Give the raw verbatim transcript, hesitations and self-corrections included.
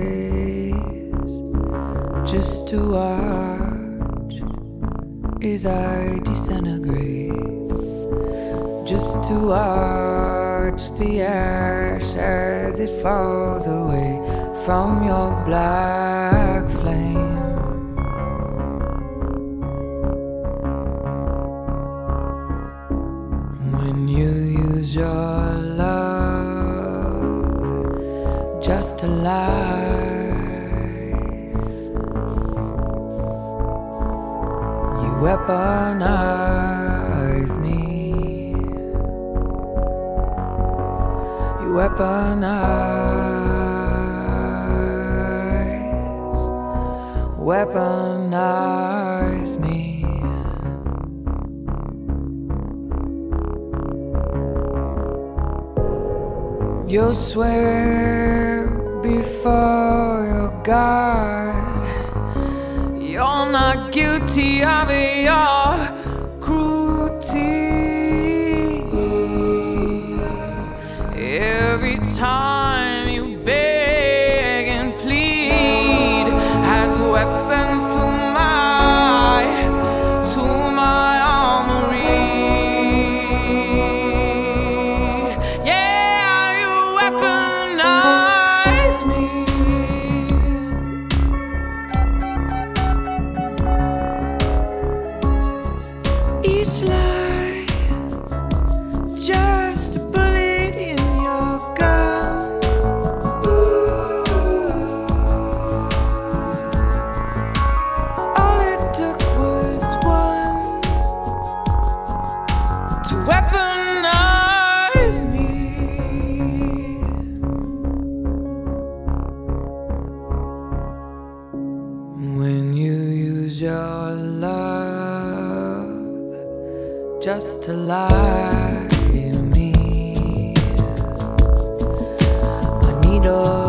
just to watch as I disintegrate, just to watch the ash as it falls away from your black flame. When you use your love just to lie, you weaponize me. You weaponize, weaponize me. You'll swear before your God you're not guilty of your cruelty. Every time you beg and plead as weapons to my, to my armory. Yeah, you weaponize me. Each lie, just a bullet in your gun. All it took was one to weaponize me. When you use your love just to lie to me, I need all